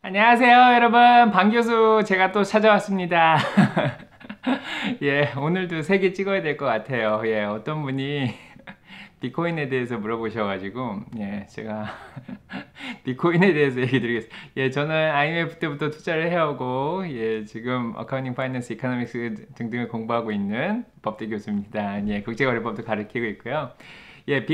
안녕하세요, 여러분. 방 교수, 제가 또 찾아왔습니다. 예, 오늘도 3개 찍어야 될 것 같아요. 예, 어떤 분이 비트코인에 대해서 물어보셔가지고, 예, 제가 비트코인에 대해서 얘기 드리겠습니다. 예, 저는 IMF 때부터 투자를 해오고, 예, 지금 어카운팅, 파이낸스, 이코노믹스 등등을 공부하고 있는 법대 교수입니다. 예, 국제거래법도 가르치고 있고요. 예,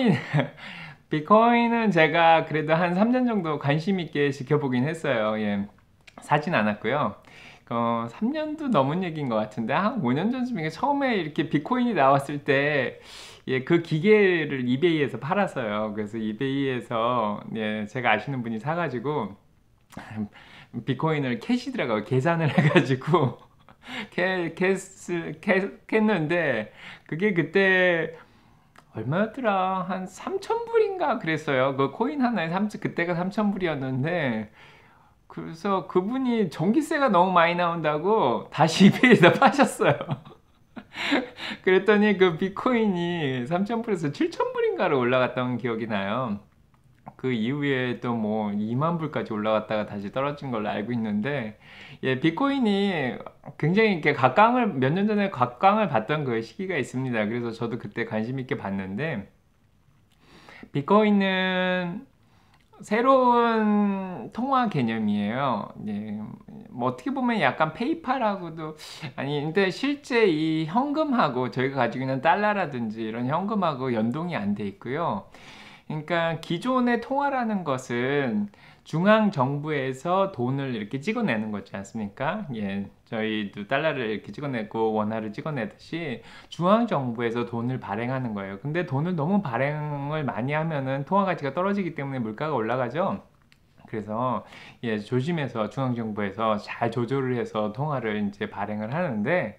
비트코인은 제가 그래도 한 3년 정도 관심 있게 지켜보긴 했어요. 예, 사진 않았고요. 3년도 넘은 얘기인 것 같은데, 한 5년 전쯤에 처음에 이렇게 비트코인이 나왔을 때, 예, 그 기계를 이베이에서 팔았어요. 그래서 이베이에서, 예, 제가 아시는 분이 사가지고, 비트코인을 캐시더라고요. 계산을 해가지고, 캤는데, 그게 그때, 얼마였더라? 한 3,000불인가 그랬어요. 그 코인 하나에 그때가 3,000불이었는데, 그래서 그분이 전기세가 너무 많이 나온다고 다시 이베이에서 파셨어요. 그랬더니 그 비트코인이 3,000불에서 7,000불인가로 올라갔던 기억이 나요. 그 이후에 또 뭐 2만 불까지 올라갔다가 다시 떨어진 걸로 알고 있는데, 예, 비트코인이 굉장히 이렇게 몇 년 전에 각광을 받던 그 시기가 있습니다. 그래서 저도 그때 관심 있게 봤는데, 비트코인은 새로운 통화 개념이에요. 예, 뭐 어떻게 보면 약간 페이팔하고도 아니 근데 실제 이 현금하고 저희가 가지고 있는 달러라든지 이런 현금하고 연동이 안 돼 있고요. 그러니까 기존의 통화라는 것은 중앙 정부에서 돈을 이렇게 찍어내는 거지 않습니까? 예, 저희도 달러를 이렇게 찍어내고 원화를 찍어내듯이 중앙 정부에서 돈을 발행하는 거예요. 근데 돈을 너무 발행을 많이 하면은 통화 가치가 떨어지기 때문에 물가가 올라가죠. 그래서 예, 조심해서 중앙 정부에서 잘 조절을 해서 통화를 이제 발행을 하는데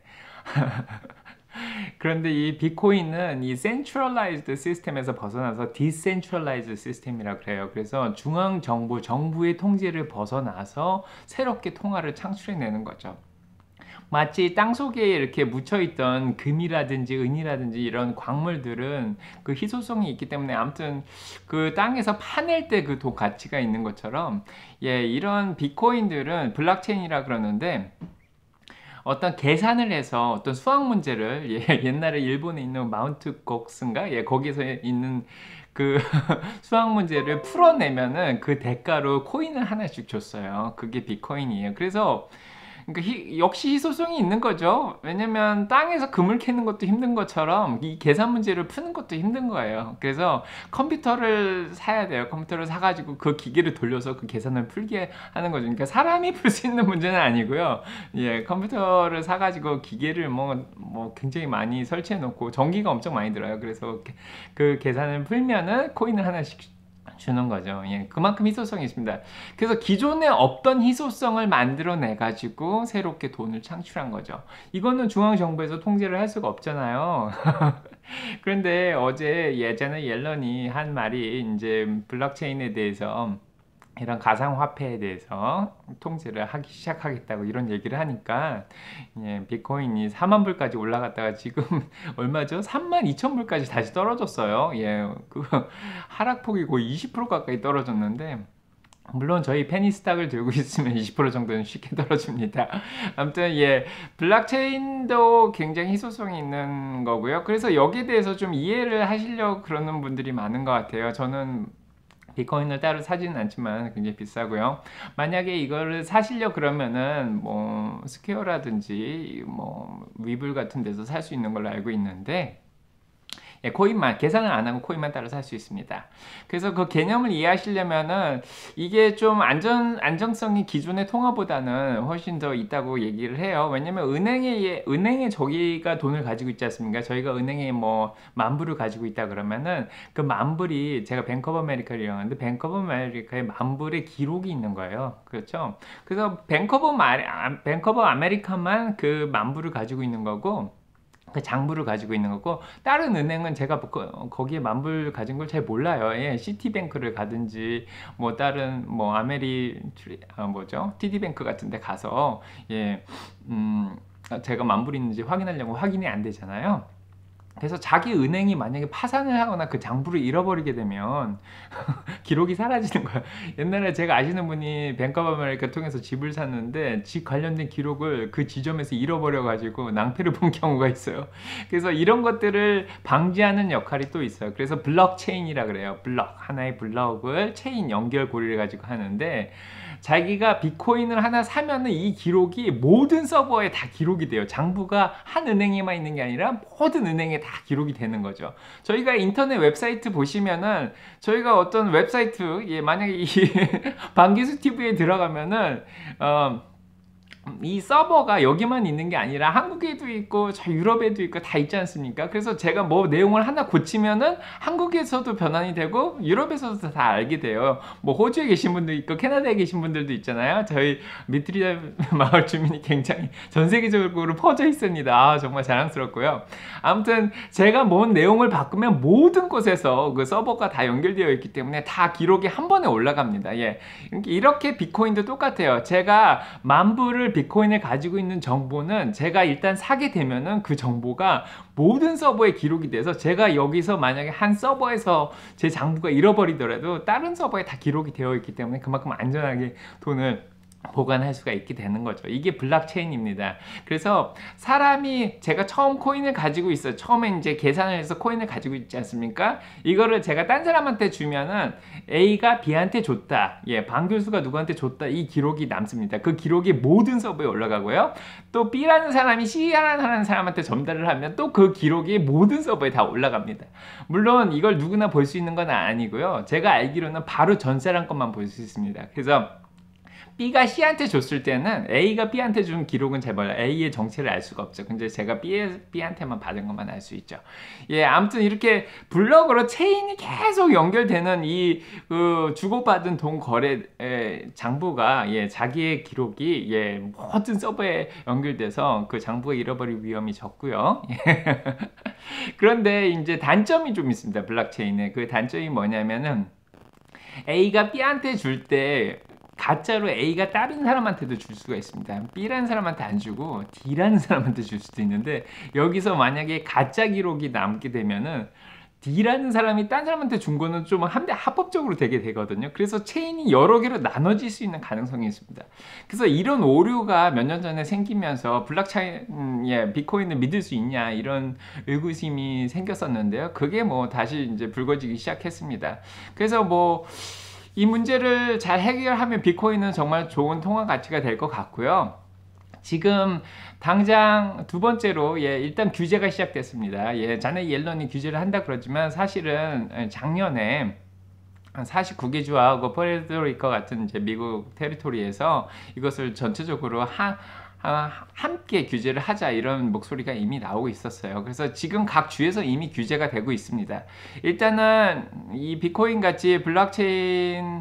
그런데 이 비트코인은 이 센트럴라이즈드 시스템에서 벗어나서 디센트럴라이즈드 시스템이라 그래요. 그래서 중앙 정부의 통제를 벗어나서 새롭게 통화를 창출해내는 거죠. 마치 땅속에 이렇게 묻혀있던 금이라든지 은이라든지 이런 광물들은 그 희소성이 있기 때문에 아무튼 그 땅에서 파낼 때 그 돈 가치가 있는 것처럼 예, 이런 비트코인들은 블록체인이라 그러는데 어떤 계산을 해서 어떤 수학 문제를 예, 옛날에 일본에 있는 마운트 곡스인가 예, 거기서 있는 그 수학 문제를 풀어내면은 그 대가로 코인을 하나씩 줬어요. 그게 비트코인이에요. 그래서 그러니까 역시 희소성이 있는 거죠. 왜냐면 땅에서 금을 캐는 것도 힘든 것처럼 이 계산 문제를 푸는 것도 힘든 거예요. 그래서 컴퓨터를 사야 돼요. 컴퓨터를 사가지고 그 기계를 돌려서 그 계산을 풀게 하는 거죠. 그러니까 사람이 풀 수 있는 문제는 아니고요. 예, 컴퓨터를 사가지고 기계를 뭐 굉장히 많이 설치해 놓고 전기가 엄청 많이 들어요. 그래서 그 계산을 풀면은 코인을 하나씩 주는 거죠. 예, 그만큼 희소성이 있습니다. 그래서 기존에 없던 희소성을 만들어내 가지고 새롭게 돈을 창출한 거죠. 이거는 중앙정부에서 통제를 할 수가 없잖아요. 그런데 어제 예전에 옐런이 한 말이 이제 블록체인에 대해서 이런 가상화폐에 대해서 통제를 하기 시작하겠다고 이런 얘기를 하니까 예, 비트코인이 4만 불까지 올라갔다가 지금 얼마죠? 3만 2천 불까지 다시 떨어졌어요. 예, 그 하락폭이 거의 20% 가까이 떨어졌는데 물론 저희 페니스탁을 들고 있으면 20% 정도는 쉽게 떨어집니다. 아무튼 예, 블록체인도 굉장히 희소성이 있는 거고요. 그래서 여기에 대해서 좀 이해를 하시려고 그러는 분들이 많은 것 같아요. 저는 비트코인을 따로 사지는 않지만 굉장히 비싸고요. 만약에 이거를 사시려 그러면은 뭐 스퀘어라든지 뭐 위블 같은 데서 살 수 있는 걸로 알고 있는데 예, 코인만 계산을 안 하고 코인만 따로 살 수 있습니다. 그래서 그 개념을 이해하시려면은 이게 좀 안정성이 기존의 통화보다는 훨씬 더 있다고 얘기를 해요. 왜냐면 은행에 저기가 돈을 가지고 있지 않습니까? 저희가 은행에 뭐 만불을 가지고 있다 그러면은 그 만불이 제가 뱅크 오브 아메리카를 이용하는데 뱅크 오브 아메리카의 만불의 기록이 있는 거예요. 그렇죠? 그래서 뱅크 오브 아메리카만 그 만불을 가지고 있는 거고 그 장부를 가지고 있는 거고 다른 은행은 제가 거기에 만불 가진 걸 잘 몰라요. 예, 시티뱅크를 가든지 뭐 다른 뭐 뭐죠? TD뱅크 같은 데 가서 예, 제가 만불 있는지 확인하려고 확인이 안 되잖아요. 그래서 자기 은행이 만약에 파산을 하거나 그 장부를 잃어버리게 되면 기록이 사라지는 거예요. 옛날에 제가 아시는 분이 뱅크 오브 아메리카 통해서 집을 샀는데 집 관련된 기록을 그 지점에서 잃어버려 가지고 낭패를 본 경우가 있어요. 그래서 이런 것들을 방지하는 역할이 또 있어요. 그래서 블록체인이라 그래요. 블록, 하나의 블록을 체인 연결고리를 가지고 하는데, 자기가 비트코인을 하나 사면은 이 기록이 모든 서버에 다 기록이 돼요. 장부가 한 은행에만 있는 게 아니라 모든 은행에 다 기록이 되는 거죠. 저희가 인터넷 웹사이트 보시면은, 저희가 어떤 웹사이트, 만약에 이 방기수 TV에 들어가면은 이 서버가 여기만 있는 게 아니라 한국에도 있고 저 유럽에도 있고 다 있지 않습니까? 그래서 제가 뭐 내용을 하나 고치면은 한국에서도 변환이 되고 유럽에서도 다 알게 돼요. 뭐 호주에 계신 분도 있고 캐나다에 계신 분들도 있잖아요. 저희 미트리아 마을 주민이 굉장히 전 세계적으로 퍼져 있습니다. 아, 정말 자랑스럽고요. 아무튼 제가 뭔 내용을 바꾸면 모든 곳에서 그 서버가 다 연결되어 있기 때문에 다 기록이 한 번에 올라갑니다. 예. 이렇게 비트코인도 똑같아요. 제가 만불을 비트코인을 가지고 있는 정보는 제가 일단 사게 되면은 그 정보가 모든 서버에 기록이 돼서, 제가 여기서 만약에 한 서버에서 제 장부가 잃어버리더라도 다른 서버에 다 기록이 되어 있기 때문에 그만큼 안전하게 돈을 보관할 수가 있게 되는 거죠. 이게 블록체인입니다. 그래서 사람이, 제가 처음 코인을 가지고 있어요. 처음에 이제 계산을 해서 코인을 가지고 있지 않습니까? 이거를 제가 딴 사람한테 주면은 A가 B한테 줬다, 방 교수가 누구한테 줬다, 이 기록이 남습니다. 그 기록이 모든 서버에 올라가고요. 또 B라는 사람이 C라는 사람한테 전달을 하면 또 그 기록이 모든 서버에 다 올라갑니다. 물론 이걸 누구나 볼 수 있는 건 아니고요. 제가 알기로는 바로 전 사람 것만 볼 수 있습니다. 그래서 B가 C한테 줬을 때는 A가 B한테 준 기록은 잘 몰라요. A의 정체를 알 수가 없죠. 근데 제가 B한테만 받은 것만 알 수 있죠. 아무튼 이렇게 블록으로 체인이 계속 연결되는 이 주고받은 돈 거래 장부가, 자기의 기록이 모든 서버에 연결돼서 그 장부가 잃어버릴 위험이 적고요. 그런데 이제 단점이 좀 있습니다. 블록체인에. 그 단점이 뭐냐면은, A가 B한테 줄때 가짜로 A가 다른 사람한테도 줄 수가 있습니다. B라는 사람한테 안 주고 D라는 사람한테 줄 수도 있는데, 여기서 만약에 가짜 기록이 남게 되면은 D라는 사람이 딴 사람한테 준 거는 좀 합법적으로 되게 되거든요. 그래서 체인이 여러 개로 나눠질 수 있는 가능성이 있습니다. 그래서 이런 오류가 몇 년 전에 생기면서 블록체인, 비트코인을 믿을 수 있냐, 이런 의구심이 생겼었는데요. 그게 뭐 다시 이제 불거지기 시작했습니다. 그래서 뭐 이 문제를 잘 해결하면 비트코인은 정말 좋은 통화 가치가 될 것 같고요. 지금 당장 두 번째로, 일단 규제가 시작됐습니다. 자네 옐런이 규제를 한다 그러지만 사실은 작년에 49개 주하고 푸에르토리코 같은 이제 미국 테리토리에서 이것을 전체적으로 함께 규제를 하자, 이런 목소리가 이미 나오고 있었어요. 그래서 지금 각 주에서 이미 규제가 되고 있습니다. 일단은 이 비트코인 같이 블록체인을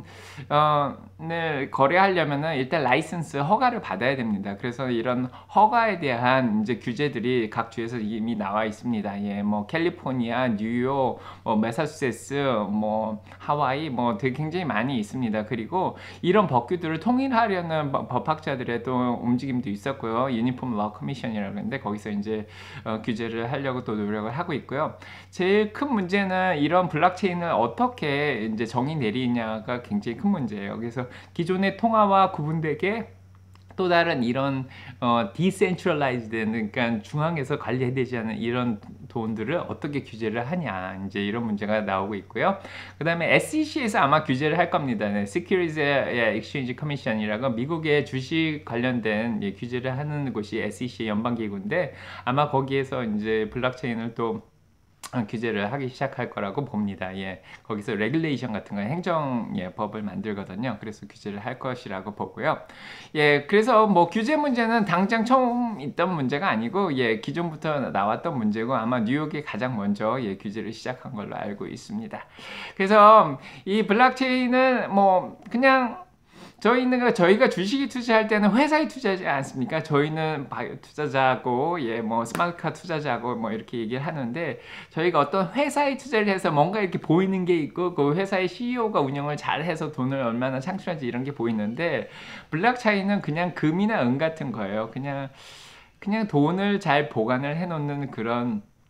거래하려면은 일단 라이선스, 허가를 받아야 됩니다. 그래서 이런 허가에 대한 이제 규제들이 각 주에서 이미 나와 있습니다. 뭐 캘리포니아, 뉴욕, 뭐 매사추세츠, 뭐 하와이, 뭐 되게 굉장히 많이 있습니다. 그리고 이런 법규들을 통일하려는 법학자들의 또 움직임도 있었고요. 유니폼 러 커미션이라고 하는데 거기서 이제 규제를 하려고 또 노력을 하고 있고요. 제일 큰 문제는 이런 블록체인을 어떻게 이제 정의 내리냐가 굉장히 큰 문제예요. 그래서 기존의 통화와 구분되게 또 다른 이런 디센트럴라이즈드, 그러니까 중앙에서 관리되지 않은 이런 돈들을 어떻게 규제를 하냐, 이제 이런 문제가 나오고 있고요. 그 다음에 SEC에서 아마 규제를 할 겁니다. Securities Exchange Commission이라고 미국의 주식 관련된 규제를 하는 곳이 SEC 연방기구인데, 아마 거기에서 이제 블록체인을 또 규제를 하기 시작할 거라고 봅니다. 거기서 레귤레이션 같은 거, 행정 법을 만들거든요. 그래서 규제를 할 것이라고 보고요. 그래서 뭐 규제 문제는 당장 처음 있던 문제가 아니고 기존부터 나왔던 문제고, 아마 뉴욕이 가장 먼저 규제를 시작한 걸로 알고 있습니다. 그래서 이 블록체인은 뭐 그냥 저희가 주식이 투자할 때는 회사에 투자하지 않습니까? 저희는 바이오 투자자고, 뭐 스마트카 투자자고, 뭐 이렇게 얘기를 하는데, 저희가 어떤 회사에 투자를 해서 뭔가 이렇게 보이는 게 있고, 그 회사의 CEO가 운영을 잘 해서 돈을 얼마나 창출하지, 이런 게 보이는데, 블록체인은 그냥 금이나 은 같은 거예요. 그냥 돈을 잘 보관을 해놓는 그런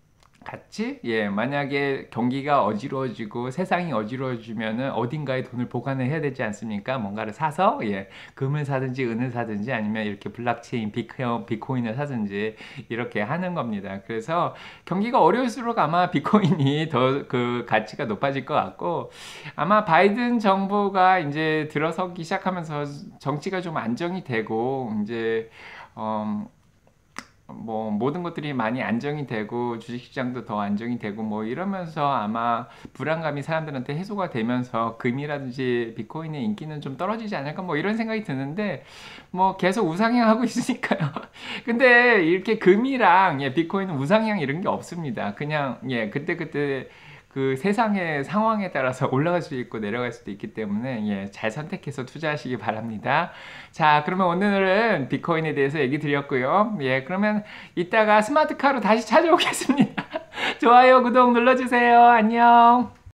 같이 예 만약에 경기가 어지러워지고 세상이 어지러워지면은 어딘가에 돈을 보관을 해야 되지 않습니까? 뭔가를 사서 예 금을 사든지 은을 사든지 아니면 이렇게 블록체인 비트코인을 사든지 이렇게 하는 겁니다. 그래서 경기가 어려울수록 아마 비트코인이 더 그 가치가 높아질 것 같고 아마 바이든 정부가 이제 들어서기 시작하면서 정치가 좀 안정이 되고 이제 뭐 모든 것들이 많이 안정이 되고 주식시장도 더 안정이 되고 뭐 이러면서 아마 불안감이 사람들한테 해소가 되면서 금이라든지 비트코인의 인기는 좀 떨어지지 않을까 뭐 이런 생각이 드는데 뭐 계속 우상향하고 있으니까요. 근데 이렇게 금이랑 예, 비트코인은 우상향 이런 게 없습니다. 그냥 예, 그때그때 그 세상의 상황에 따라서 올라갈 수도 있고 내려갈 수도 있기 때문에 예, 잘 선택해서 투자하시기 바랍니다. 자, 그러면 오늘은 비트코인에 대해서 얘기 드렸고요. 예, 그러면 이따가 스마트카로 다시 찾아오겠습니다. 좋아요, 구독 눌러주세요. 안녕.